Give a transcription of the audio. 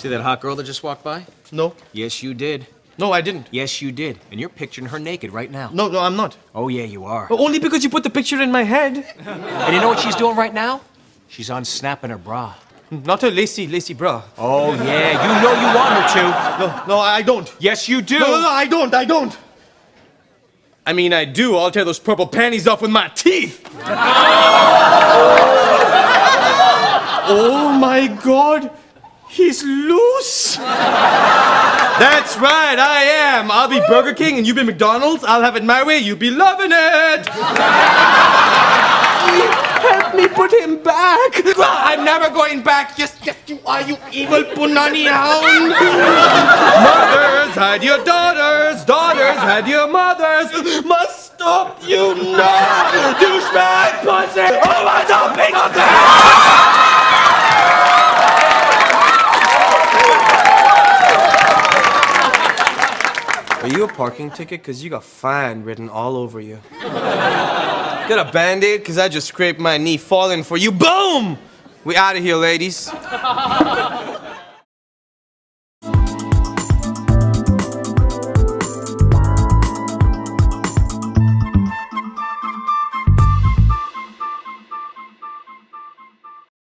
See that hot girl that just walked by? No. Yes, you did. No, I didn't. Yes, you did. And you're picturing her naked right now. No, I'm not. Oh, yeah, you are. Only because you put the picture in my head. And you know what she's doing right now? She's unsnapping her bra. Not her lacy bra. Oh, yeah, you know you want her to. No, I don't. Yes, you do. No, I don't. I mean, I do. I'll tear those purple panties off with my teeth. Oh, my God. He's loose. That's right, I am. I'll be Burger King and you be McDonald's. I'll have it my way. You be loving it. Help me put him back. I'm never going back. Yes, you are, you evil punani hound. Mothers had your daughters. Daughters had your mothers. Must stop you now. Douchebag pussy. Oh, what's up, big up there? Are you a parking ticket? Because you got fine written all over you. Got a Band-Aid? Because I just scraped my knee falling for you. Boom! We out of here, ladies.